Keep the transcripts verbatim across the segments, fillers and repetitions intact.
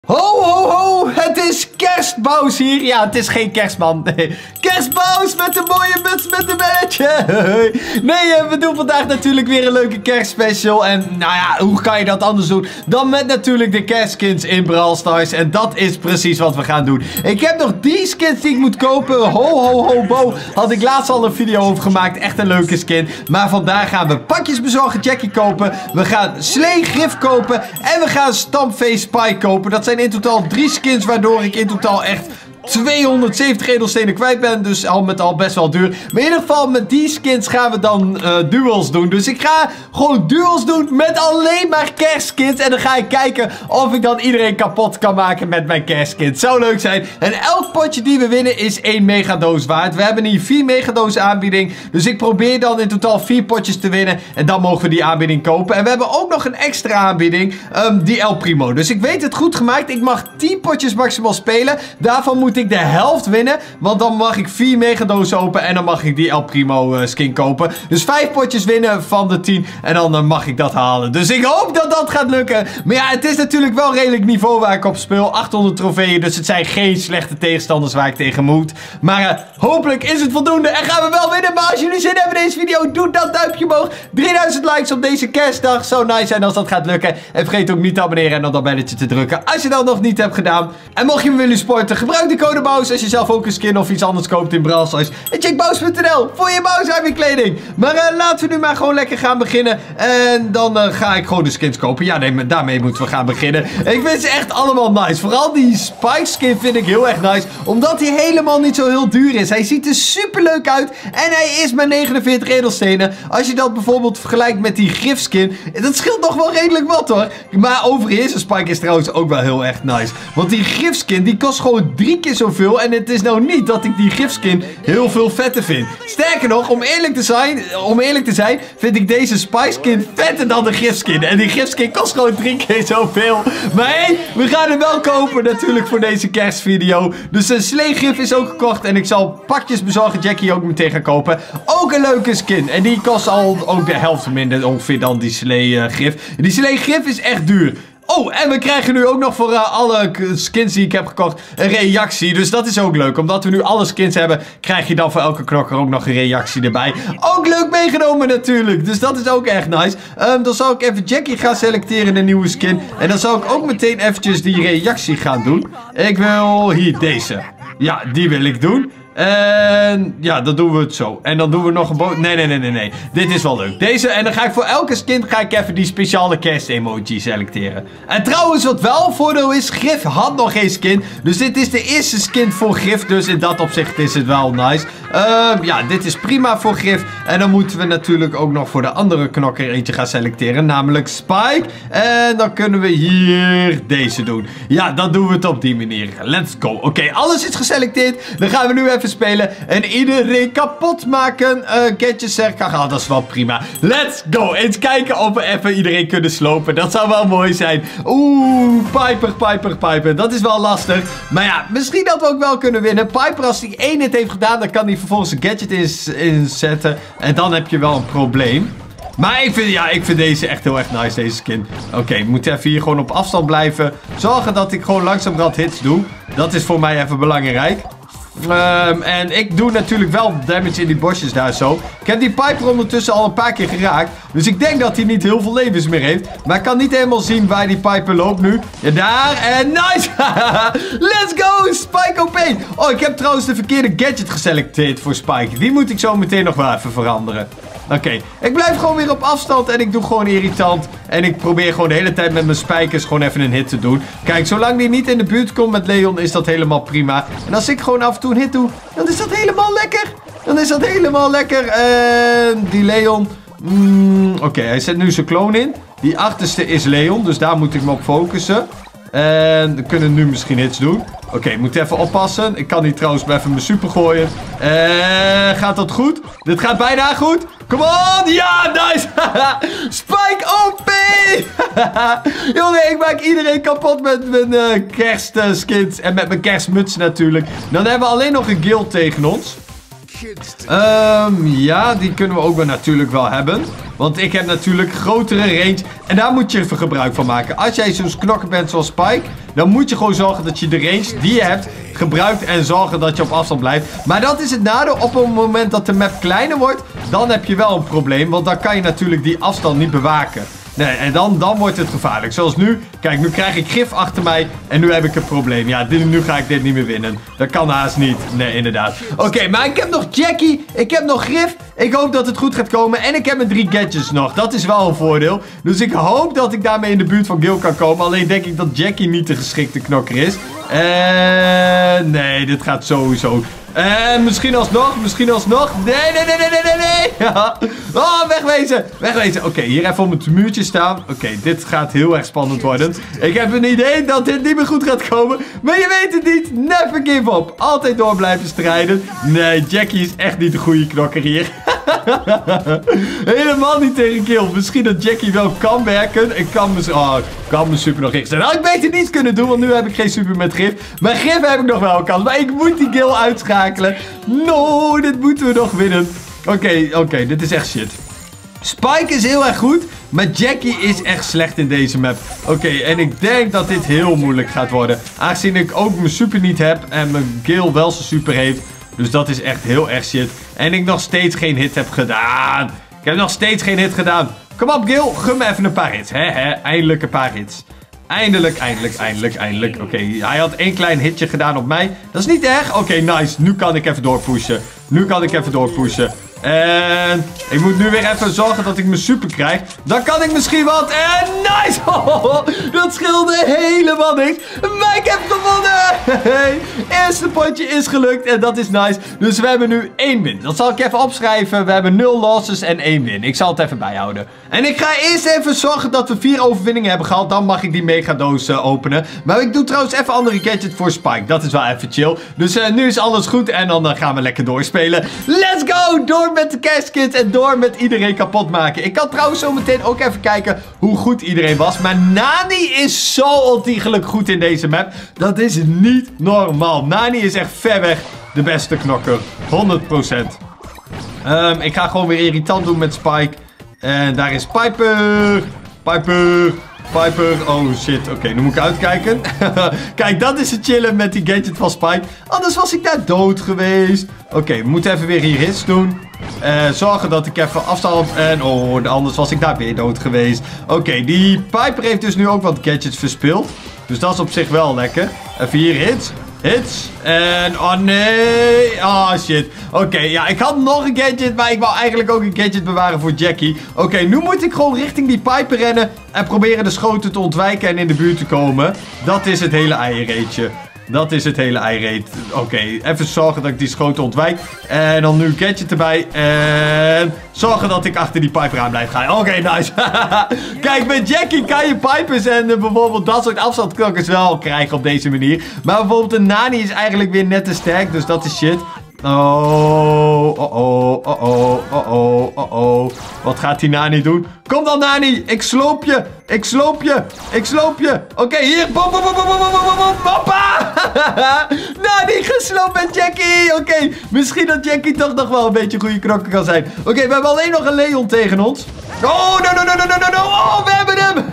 Ho, ho, ho, het is Kerstbous hier. Ja, het is geen kerstman. Nee. Kerstbous met een mooie muts met een belletje. Nee, we doen vandaag natuurlijk weer een leuke kerstspecial. En nou ja, hoe kan je dat anders doen dan met natuurlijk de kerstskins in Brawl Stars. En dat is precies wat we gaan doen. Ik heb nog die skins die ik moet kopen. Ho, ho, ho, bo. Had ik laatst al een video over gemaakt. Echt een leuke skin. Maar vandaag gaan we pakjes bezorgen Jackie kopen. We gaan Slee Griff kopen. En we gaan Stampface Spike kopen. Dat zijn in totaal drie skins, waardoor ik in totaal echt tweehonderdzeventig edelstenen kwijt ben. Dus al met al best wel duur. Maar in ieder geval met die skins gaan we dan uh, duels doen. Dus ik ga gewoon duels doen met alleen maar kerstskins. En dan ga ik kijken of ik dan iedereen kapot kan maken met mijn kerstskins. Zou leuk zijn. En elk potje die we winnen is één megadoos waard. We hebben hier vier megadoos aanbieding. Dus ik probeer dan in totaal vier potjes te winnen. En dan mogen we die aanbieding kopen. En we hebben ook nog een extra aanbieding. Um, die El Primo. Dus ik weet het goed gemaakt. Ik mag tien potjes maximaal spelen. Daarvan moet ik de helft winnen, want dan mag ik vier megadozen open en dan mag ik die El Primo uh, skin kopen. Dus vijf potjes winnen van de tien en dan uh, mag ik dat halen. Dus ik hoop dat dat gaat lukken. Maar ja, het is natuurlijk wel redelijk niveau waar ik op speel. achthonderd trofeeën, dus het zijn geen slechte tegenstanders waar ik tegen moet. Maar uh, hopelijk is het voldoende en gaan we wel winnen. Maar als jullie zin hebben in deze video, doe dat duimpje omhoog. drieduizend likes op deze kerstdag. Zou nice zijn als dat gaat lukken. En vergeet ook niet te abonneren en dan dat belletje te drukken als je dat nog niet hebt gedaan. En mocht je me willen supporten, gebruik de code Bous als je zelf ook een skin of iets anders koopt in Brawl Stars. En check Bous punt n l voor je Bous kleding. Maar uh, laten we nu maar gewoon lekker gaan beginnen. En dan uh, ga ik gewoon de skins kopen. Ja, nee, maar daarmee moeten we gaan beginnen. Ik vind ze echt allemaal nice. Vooral die Spike skin vind ik heel erg nice. Omdat hij helemaal niet zo heel duur is. Hij ziet er super leuk uit. En hij is maar negenenveertig edelstenen. Als je dat bijvoorbeeld vergelijkt met die Griff skin. Dat scheelt nog wel redelijk wat hoor. Maar overigens, een Spike is trouwens ook wel heel erg nice. Want die Griff skin die kost gewoon drie keer zoveel. En het is nou niet dat ik die gifskin heel veel vetter vind. Sterker nog, om eerlijk te zijn, om eerlijk te zijn, vind ik deze Spike skin vetter dan de gifskin. En die gifskin kost gewoon drie keer zoveel. Maar hé, hey, we gaan hem wel kopen natuurlijk voor deze kerstvideo. Dus een Slee Griff is ook gekocht. En ik zal pakjes bezorgen Jackie ook meteen gaan kopen. Ook een leuke skin. En die kost al ook de helft minder ongeveer dan die Slee uh, Griff. Die Slee Griff is echt duur. Oh, en we krijgen nu ook nog voor uh, alle skins die ik heb gekocht een reactie. Dus dat is ook leuk. Omdat we nu alle skins hebben, krijg je dan voor elke knokker ook nog een reactie erbij. Ook leuk meegenomen natuurlijk. Dus dat is ook echt nice. Um, dan zal ik even Jackie gaan selecteren, een nieuwe skin. En dan zal ik ook meteen eventjes die reactie gaan doen. Ik wil hier deze. Ja, die wil ik doen. En ja, dan doen we het zo. En dan doen we nog een boot. Nee, nee, nee, nee, nee. Dit is wel leuk. Deze. En dan ga ik voor elke skin ga ik even die speciale kerst emoji selecteren. En trouwens, wat wel een voordeel is, Griff had nog geen skin. Dus dit is de eerste skin voor Griff. Dus in dat opzicht is het wel nice. Um, ja, dit is prima voor Griff. En dan moeten we natuurlijk ook nog voor de andere knokker eentje gaan selecteren. Namelijk Spike. En dan kunnen we hier deze doen. Ja, dan doen we het op die manier. Let's go. Oké, okay, alles is geselecteerd. Dan gaan we nu even spelen en iedereen kapot maken. Uh, Gadgets zeg ik, ah, dat is wel prima. Let's go. Eens kijken of we even iedereen kunnen slopen. Dat zou wel mooi zijn. Oeh, Piper, Piper, Piper. Dat is wel lastig. Maar ja, misschien dat we ook wel kunnen winnen. Piper, als hij één hit heeft gedaan, dan kan hij vervolgens een gadget ins inzetten. En dan heb je wel een probleem. Maar ik vind, ja, ik vind deze echt heel erg nice, deze skin. Oké, okay, ik moet even hier gewoon op afstand blijven. Zorgen dat ik gewoon langzamerhand hits doe. Dat is voor mij even belangrijk. Um, en ik doe natuurlijk wel damage in die bosjes daar zo. Ik heb die Piper ondertussen al een paar keer geraakt. Dus ik denk dat hij niet heel veel levens meer heeft. Maar ik kan niet helemaal zien waar die Piper loopt nu. Ja, daar. En nice. Let's go. Spike O P. Oh, ik heb trouwens de verkeerde gadget geselecteerd voor Spike. Die moet ik zo meteen nog wel even veranderen. Oké, okay. Ik blijf gewoon weer op afstand en ik doe gewoon irritant. En ik probeer gewoon de hele tijd met mijn spijkers gewoon even een hit te doen. Kijk, zolang die niet in de buurt komt met Leon is dat helemaal prima. En als ik gewoon af en toe een hit doe, dan is dat helemaal lekker. Dan is dat helemaal lekker. En die Leon... Mm, Oké, okay, hij zet nu zijn kloon in. Die achterste is Leon, dus daar moet ik me op focussen. En we kunnen nu misschien hits doen. Oké, okay, ik moet even oppassen. Ik kan hier trouwens even mijn super gooien. En gaat dat goed? Dit gaat bijna goed. Come on! Ja, nice! Spike O P! Jongen, ik maak iedereen kapot met mijn uh, kerstskins. En met mijn kerstmuts natuurlijk. Dan hebben we alleen nog een guild tegen ons. Um, ja, die kunnen we ook wel natuurlijk wel hebben. Want ik heb natuurlijk grotere range. En daar moet je even gebruik van maken. Als jij zo'n knokker bent zoals Spike, dan moet je gewoon zorgen dat je de range die je hebt gebruikt en zorgen dat je op afstand blijft. Maar dat is het nadeel. Op het moment dat de map kleiner wordt, dan heb je wel een probleem. Want dan kan je natuurlijk die afstand niet bewaken. Nee, en dan, dan wordt het gevaarlijk. Zoals nu. Kijk, nu krijg ik gif achter mij. En nu heb ik een probleem. Ja, dit, nu ga ik dit niet meer winnen. Dat kan haast niet. Nee, inderdaad. Oké, okay, maar ik heb nog Jackie. Ik heb nog gif. Ik hoop dat het goed gaat komen. En ik heb mijn drie gadgets nog. Dat is wel een voordeel. Dus ik hoop dat ik daarmee in de buurt van Gil kan komen. Alleen denk ik dat Jackie niet de geschikte knokker is. En nee, dit gaat sowieso. En misschien alsnog, misschien alsnog. Nee, nee, nee, nee, nee, nee, nee. Ja. Oh, wegwezen, wegwezen. Oké, okay, hier even op het muurtje staan. Oké, okay, dit gaat heel erg spannend worden. Ik heb een idee dat dit niet meer goed gaat komen. Maar je weet het niet. Never give up. Altijd door blijven strijden. Nee, Jackie is echt niet de goede knokker hier. Helemaal niet tegen Kill. Misschien dat Jackie wel kan werken. Ik kan me, oh, kan me super nog richten. Nou, ik beter niets kunnen doen, want nu heb ik geen super met gif. Maar gif heb ik nog wel een kans. Maar ik moet die Gil uitschakelen. No, dit moeten we nog winnen. Oké, okay, oké, okay, dit is echt shit. Spike is heel erg goed, maar Jackie is echt slecht in deze map. Oké, okay, en ik denk dat dit heel moeilijk gaat worden. Aangezien ik ook mijn super niet heb en mijn Gil wel zijn super heeft. Dus dat is echt heel erg shit. En ik nog steeds geen hit heb gedaan. Ik heb nog steeds geen hit gedaan. Kom op, Gil, gun me even een paar hits. Hè, hè? Eindelijk een paar hits. Eindelijk, eindelijk, eindelijk, eindelijk. Oké, okay, hij had één klein hitje gedaan op mij. Dat is niet erg. Oké, okay, nice. Nu kan ik even doorpushen. Nu kan ik even doorpushen. En ik moet nu weer even zorgen dat ik mijn super krijg. Dan kan ik misschien wat. En nice! Oh, dat scheelde helemaal niks. Maar ik heb gewonnen! Hey, eerste potje is gelukt en dat is nice. Dus we hebben nu één win. Dat zal ik even opschrijven. We hebben nul losses en één win. Ik zal het even bijhouden. En ik ga eerst even zorgen dat we vier overwinningen hebben gehad. Dan mag ik die megadoos uh, openen. Maar ik doe trouwens even andere gadget voor Spike. Dat is wel even chill. Dus uh, nu is alles goed en dan uh, gaan we lekker doorspelen. Let's go! Door met de casket en door met iedereen kapot maken. Ik kan trouwens zo meteen ook even kijken hoe goed iedereen was. Maar Nani is zo ontiegelijk goed in deze map. Dat is niet normaal. Nani is echt ver weg de beste knokker. honderd procent. Um, ik ga gewoon weer irritant doen met Spike. En daar is Piper. Piper. Piper. Oh shit. Oké, okay, nu moet ik uitkijken. Kijk, dat is het chillen met die gadget van Spike. Anders was ik daar dood geweest. Oké, okay, we moeten even weer hier hits doen. Uh, zorgen dat ik even afstand. En oh, anders was ik daar weer dood geweest. Oké, okay, die Piper heeft dus nu ook wat gadgets verspeeld. Dus dat is op zich wel lekker. Even hier hits. Hits. En oh nee. Oh shit. Oké, okay, ja, ik had nog een gadget. Maar ik wou eigenlijk ook een gadget bewaren voor Jackie. Oké, okay, nu moet ik gewoon richting die Piper rennen. En proberen de schoten te ontwijken en in de buurt te komen. Dat is het hele eierreetje. Dat is het hele eireet. Oké, okay, even zorgen dat ik die schoten ontwijk. En dan nu een gadget erbij. En zorgen dat ik achter die Piper aan blijf gaan. Oké, okay, nice. Kijk, met Jackie kan je Pipers en uh, bijvoorbeeld dat soort afstandknokkers wel krijgen op deze manier. Maar bijvoorbeeld een Nani is eigenlijk weer net te sterk. Dus dat is shit. Oh, oh, oh, oh, oh, oh, oh, oh, oh. Wat gaat die Nani doen? Kom dan, Nani. Ik sloop je. Ik sloop je. Ik sloop je. Oké, okay, hier. Bom, bom, bom, bom, bom, bom, bom. Hoppa. Nani gesloopt met Jackie. Oké, okay, misschien dat Jackie toch nog wel een beetje een goede knokker kan zijn. Oké, okay, we hebben alleen nog een Leon tegen ons. Oh, no, no, no, no, no, no, no. Oh, we hebben hem.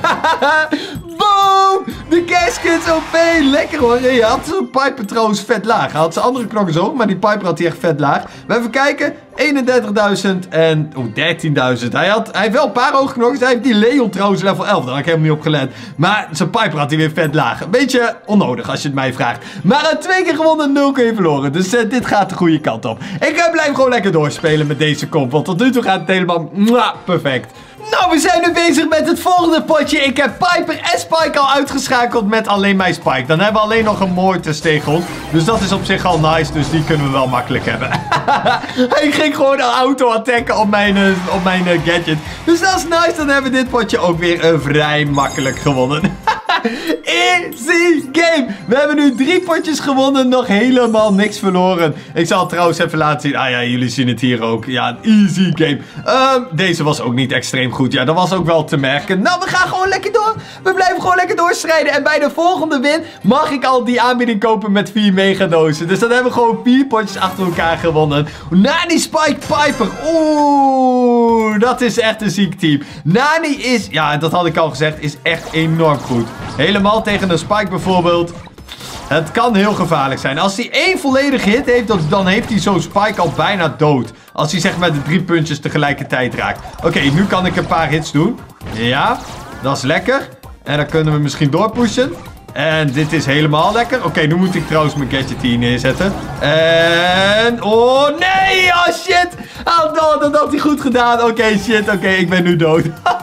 Boom. De caskets O P. Lekker hoor. Je had zijn Piper trouwens vet laag. Hij had zijn andere knokkers ook, maar die Piper had hij echt vet laag. We even kijken. eenendertigduizend en oh, dertienduizend. Hij, had, hij heeft wel een paar hoge knokkers. Hij heeft die Leon trouwens level elf. Daar had ik helemaal niet op gelet. Maar zijn Piper had hij weer vet laag. Een beetje onnodig als je het mij vraagt. Maar uh, twee keer gewonnen, nul keer verloren. Dus uh, dit gaat de goede kant op. Ik uh, blijf gewoon lekker doorspelen met deze comp. Want tot nu toe gaat het helemaal mwah, perfect. Nou, we zijn nu bezig met het volgende potje. Ik heb Piper en Spike al uitgeschakeld met alleen mijn Spike. Dan hebben we alleen nog een Mortis tegen ons. Dus dat is op zich al nice. Dus die kunnen we wel makkelijk hebben. Hij ging gewoon een auto attacken op mijn, uh, op mijn uh, gadget. Dus dat is nice. Dan hebben we dit potje ook weer uh, vrij makkelijk gewonnen. Easy game. We hebben nu drie potjes gewonnen. Nog helemaal niks verloren. Ik zal het trouwens even laten zien. Ah ja, jullie zien het hier ook. Ja, een easy game. Um, deze was ook niet extreem goed. Ja, dat was ook wel te merken. Nou, we gaan gewoon lekker door. We blijven gewoon lekker doorstrijden. En bij de volgende win mag ik al die aanbieding kopen met vier megadozen. Dus dan hebben we gewoon vier potjes achter elkaar gewonnen. Nani, Spike, Piper. Oeh, dat is echt een ziek team. Nani is, ja, dat had ik al gezegd, is echt enorm goed. Helemaal tegen een Spike bijvoorbeeld. Het kan heel gevaarlijk zijn. Als hij één volledige hit heeft, dan heeft hij zo'n Spike al bijna dood. Als hij zeg maar de drie puntjes tegelijkertijd raakt. Oké, okay, nu kan ik een paar hits doen. Ja, dat is lekker. En dan kunnen we misschien doorpushen. En dit is helemaal lekker. Oké, okay, nu moet ik trouwens mijn gadget hier neerzetten. En... oh, nee! Oh, shit! Oh, no, dat had hij goed gedaan. Oké, okay, shit. Oké, okay, ik ben nu dood.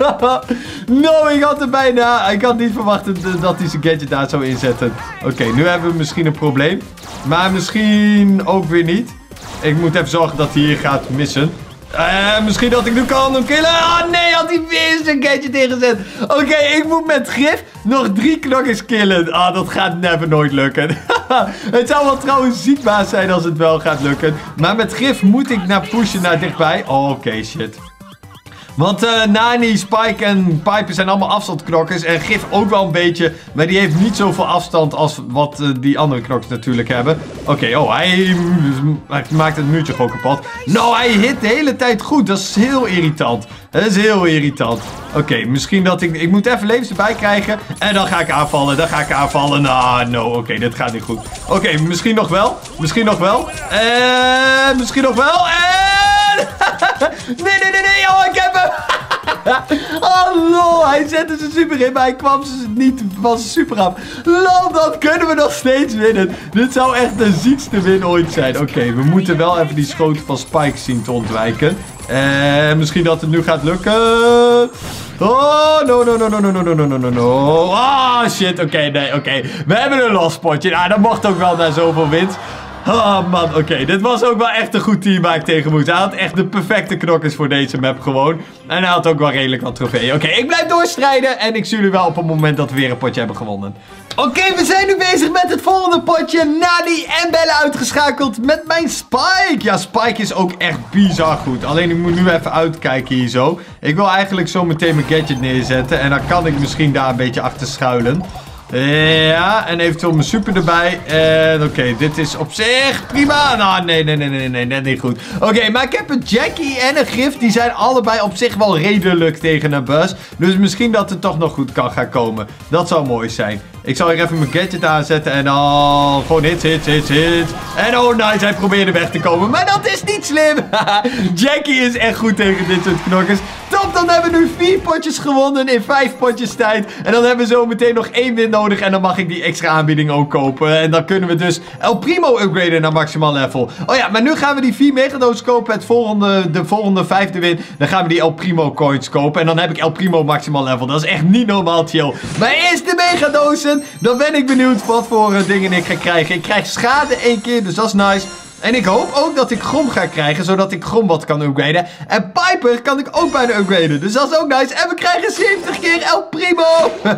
No, ik had er bijna... ik had niet verwacht dat hij zijn gadget daar zou inzetten. Oké, okay, nu hebben we misschien een probleem. Maar misschien ook weer niet. Ik moet even zorgen dat hij hier gaat missen. Uh, misschien dat ik nu kan hem killen. Oh nee, had hij weer zijn gadget ingezet. Oké, okay, ik moet met Grif nog drie knokkers killen. Ah, oh, dat gaat never nooit lukken. Het zou wel trouwens ziekbaar zijn als het wel gaat lukken. Maar met Grif moet ik naar pushen naar dichtbij. Oh, oké, okay, shit. Want uh, Nani, Spike en Piper zijn allemaal afstandknokkers. En Gif ook wel een beetje. Maar die heeft niet zoveel afstand als wat uh, die andere knokkers natuurlijk hebben. Oké, okay, oh, hij, hij maakt het muurtje gewoon kapot. Nou, hij hit de hele tijd goed. Dat is heel irritant. Dat is heel irritant. Oké, okay, misschien dat ik... ik moet even levens erbij krijgen. En dan ga ik aanvallen. Dan ga ik aanvallen. Nou, no. Oké, okay, dit gaat niet goed. Oké, okay, misschien nog wel. Misschien nog wel. En misschien nog wel. En... nee, nee, nee, nee. Oh, ik heb hem. Oh, lol. Hij zette zijn super in, maar hij kwam niet van zijn super af. Lol, dat kunnen we nog steeds winnen. Dit zou echt de ziekste win ooit zijn. Oké, okay, we moeten wel even die schoten van Spike zien te ontwijken. En misschien dat het nu gaat lukken. Oh, no, no, no, no, no, no, no, no, no, no. Oh, shit. Oké, okay, nee, oké. Okay. We hebben een lost potje. Nou, dat mocht ook wel na zoveel winst. Oh man, oké. Okay. Dit was ook wel echt een goed team waar ik tegen moest. Hij had echt de perfecte knokkers voor deze map gewoon. En hij had ook wel redelijk wat trofeeën. Oké, okay, ik blijf doorstrijden. En ik zie jullie wel op het moment dat we weer een potje hebben gewonnen. Oké, okay, we zijn nu bezig met het volgende potje. Nani en Bella uitgeschakeld met mijn Spike. Ja, Spike is ook echt bizar goed. Alleen ik moet nu even uitkijken hier zo. Ik wil eigenlijk zo meteen mijn gadget neerzetten. En dan kan ik misschien daar een beetje achter schuilen. Ja, en eventueel mijn super erbij. En oké, okay, dit is op zich prima. Nou, nee, nee, nee, nee, nee, net niet goed. Oké, okay, maar ik heb een Jackie en een Grif. Die zijn allebei op zich wel redelijk tegen een Buzz. Dus misschien dat het toch nog goed kan gaan komen. Dat zou mooi zijn. Ik zal hier even mijn gadget aanzetten. En dan gewoon hits, hits, hits, hits. En oh nice, hij probeerde weg te komen. Maar dat is niet slim. Jackie is echt goed tegen dit soort knokkers. Top, dan hebben we nu vier potjes gewonnen in vijf potjes tijd. En dan hebben we zo meteen nog één win nodig. En dan mag ik die extra aanbieding ook kopen. En dan kunnen we dus El Primo upgraden naar maximaal level. Oh ja, maar nu gaan we die vier megadoos kopen. Het volgende, de volgende vijfde win. Dan gaan we die El Primo coins kopen. En dan heb ik El Primo maximaal level. Dat is echt niet normaal chill. Maar eerst de megadozen. Dan ben ik benieuwd wat voor uh, dingen ik ga krijgen. Ik krijg schade één keer, dus dat is nice. En ik hoop ook dat ik Grom ga krijgen, zodat ik Grom wat kan upgraden. En Piper kan ik ook bijna upgraden, dus dat is ook nice. En we krijgen zeventig keer El Primo.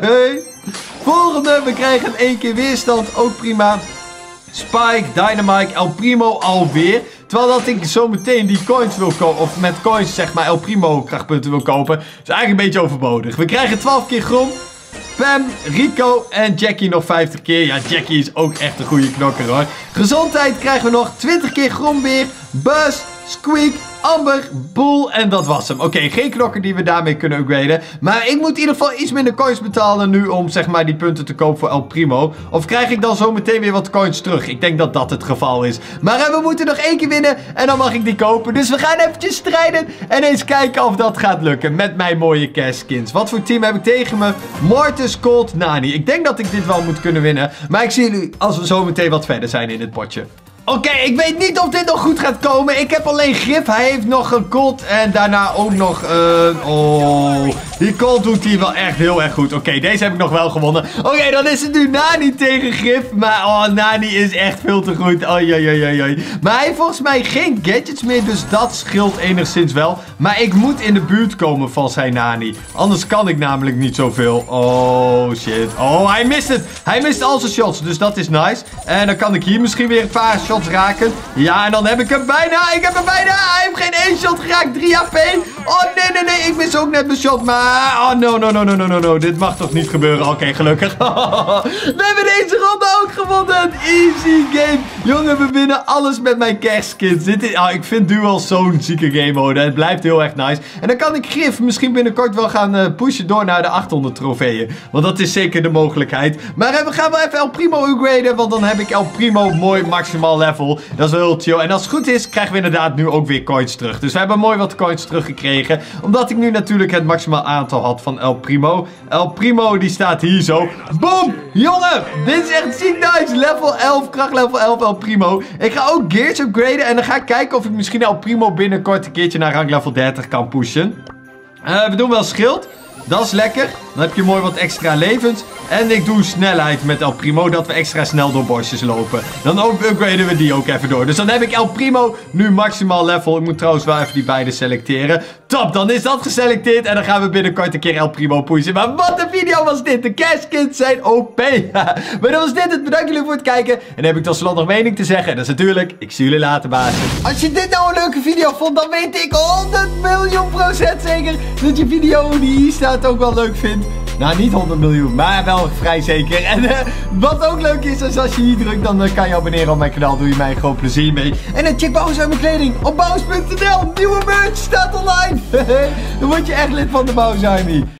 Volgende, we krijgen één keer weerstand, ook prima. Spike, Dynamite, El Primo alweer. Terwijl dat ik zo meteen die coins wil kopen, of met coins zeg maar El Primo krachtpunten wil kopen. Is eigenlijk een beetje overbodig. We krijgen twaalf keer Grom. Pam, Rico en Jackie nog vijftig keer. Ja, Jackie is ook echt een goede knokker hoor. Gezondheid krijgen we nog twintig keer Grombeer, Buzz, Squeak, Amber, Boel en dat was hem. Oké, okay, geen knokker die we daarmee kunnen upgraden. Maar ik moet in ieder geval iets minder coins betalen nu om zeg maar die punten te kopen voor El Primo. Of krijg ik dan zo meteen weer wat coins terug? Ik denk dat dat het geval is. Maar we moeten nog één keer winnen en dan mag ik die kopen. Dus we gaan eventjes strijden en eens kijken of dat gaat lukken met mijn mooie cash skins. Wat voor team heb ik tegen me? Mortis, Colt, Nani. Ik denk dat ik dit wel moet kunnen winnen. Maar ik zie jullie als we zo meteen wat verder zijn in dit potje. Oké, okay, ik weet niet of dit nog goed gaat komen. Ik heb alleen Grif. Hij heeft nog een Colt. En daarna ook nog een... Uh, oh. Die Colt doet hier wel echt heel erg goed. Oké, okay, deze heb ik nog wel gewonnen. Oké, okay, dan is het nu Nani tegen Grif. Maar oh, Nani is echt veel te goed. Oei, oei, oei, oei. Maar hij heeft volgens mij geen gadgets meer, dus dat scheelt enigszins wel. Maar ik moet in de buurt komen van zijn Nani. Anders kan ik namelijk niet zoveel. Oh, shit. Oh, hij mist het. Hij mist al zijn shots, dus dat is nice. En dan kan ik hier misschien weer een paar shots raken. Ja, en dan heb ik hem bijna. Ik heb hem bijna. Hij heeft geen één shot geraakt. drie H P. Oh, nee, nee, nee. Ik mis ook net mijn shot, maar... Oh, no, no, no, no, no, no, no. Dit mag toch niet gebeuren? Oké, okay, gelukkig. We hebben deze ronde ook gewonnen. Easy game. Jongen, we winnen alles met mijn kerstskins. Dit is... Oh, ik vind Duel zo'n zieke game mode. Het blijft heel erg nice. En dan kan ik Grif misschien binnenkort wel gaan uh, pushen door naar de achthonderd trofeeën. Want dat is zeker de mogelijkheid. Maar uh, we gaan wel even El Primo upgraden. Want dan heb ik El Primo mooi maximaal level. Dat is wel heel chill. En als het goed is, krijgen we inderdaad nu ook weer coins terug. Dus we hebben mooi wat coins teruggekregen. Omdat ik nu natuurlijk het maximaal aantal had van El Primo. El Primo die staat hier zo. Boom! Jongen, dit is echt ziek nice. Level elf, kracht level elf El Primo. Ik ga ook gears upgraden. En dan ga ik kijken of ik misschien El Primo binnenkort een keertje naar rang level dertig kan pushen. Uh, we doen wel schild. Dat is lekker. Dan heb je mooi wat extra levens. En ik doe snelheid met El Primo. Dat we extra snel door bosjes lopen. Dan ook upgraden we die ook even door. Dus dan heb ik El Primo nu maximaal level. Ik moet trouwens wel even die beide selecteren. Top, dan is dat geselecteerd. En dan gaan we binnenkort een keer El Primo pushen. Maar wat een video was dit. De kerstskins zijn O P. Maar dat was dit. Bedankt jullie voor het kijken. En dan heb ik tot slot nog mening te zeggen. En dat is natuurlijk, ik zie jullie later, baas. Als je dit nou een leuke video vond, dan weet ik honderd miljoen procent zeker dat je video die hier staat ook wel leuk vindt. Nou, niet honderd miljoen, maar wel vrij zeker. En uh, wat ook leuk is, is als je hier drukt, dan uh, kan je abonneren op mijn kanaal. Doe je mij een groot plezier mee. En uh, check Bouwers uit mijn kleding op bouwers punt n l. Nieuwe merch staat online. Dan word je echt lid van de Bouwers Army.